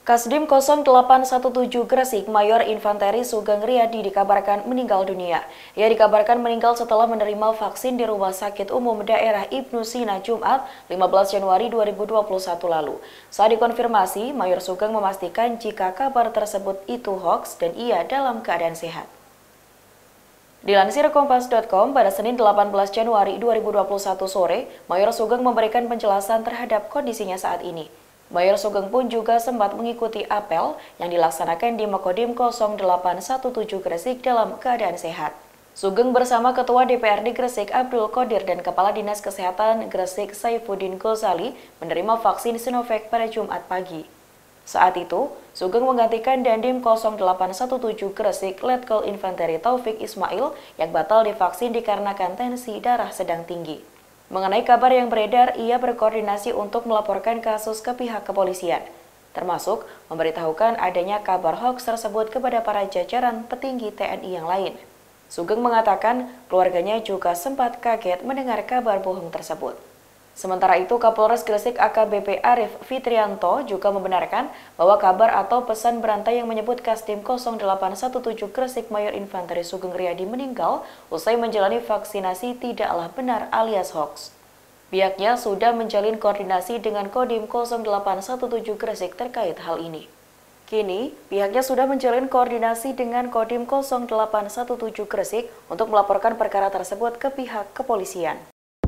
Kasdim 0817 Gresik Mayor Infanteri Sugeng Riyadi dikabarkan meninggal dunia. Ia dikabarkan meninggal setelah menerima vaksin di Rumah Sakit Umum Daerah Ibnu Sina Jumat 15 Januari 2021 lalu. Saat dikonfirmasi, Mayor Sugeng memastikan jika kabar tersebut itu hoaks dan ia dalam keadaan sehat. Dilansir Kompas.com, pada Senin 18 Januari 2021 sore, Mayor Sugeng memberikan penjelasan terhadap kondisinya saat ini. Mayor Sugeng pun juga sempat mengikuti apel yang dilaksanakan di Makodim 0817 Gresik dalam keadaan sehat. Sugeng bersama Ketua DPRD Gresik Abdul Qodir dan Kepala Dinas Kesehatan Gresik Saifuddin Ghazali menerima vaksin Sinovac pada Jumat pagi. Saat itu, Sugeng menggantikan Dandim 0817 Gresik Letkol Infanteri Taufik Ismail yang batal divaksin dikarenakan tensi darah sedang tinggi. Mengenai kabar yang beredar, ia berkoordinasi untuk melaporkan kasus ke pihak kepolisian, termasuk memberitahukan adanya kabar hoaks tersebut kepada para jajaran petinggi TNI yang lain. Sugeng mengatakan keluarganya juga sempat kaget mendengar kabar bohong tersebut. Sementara itu, Kapolres Gresik AKBP Arif Fitrianto juga membenarkan bahwa kabar atau pesan berantai yang menyebut Kasdim 0817 Gresik Mayor Infanteri Sugeng Riyadi meninggal usai menjalani vaksinasi tidaklah benar alias hoaks. Pihaknya sudah menjalin koordinasi dengan Kodim 0817 Gresik terkait hal ini. Kini, pihaknya sudah menjalin koordinasi dengan Kodim 0817 Gresik untuk melaporkan perkara tersebut ke pihak kepolisian.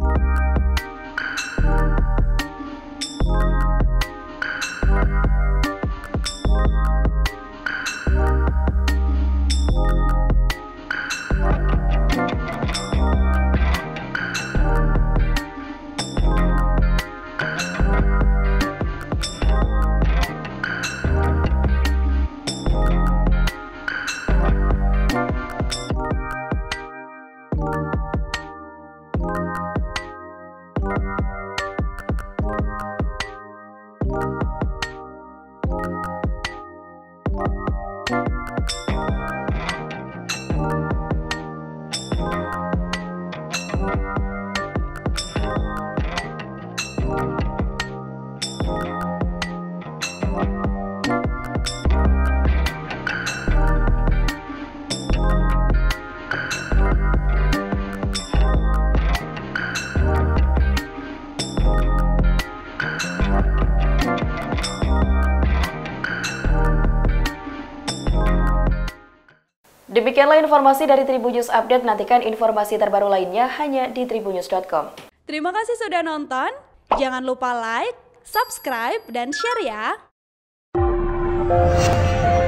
Demikianlah informasi dari Tribunnews Update. Nantikan informasi terbaru lainnya hanya di tribunnews.com. Terima kasih sudah nonton. Jangan lupa like, subscribe, dan share ya.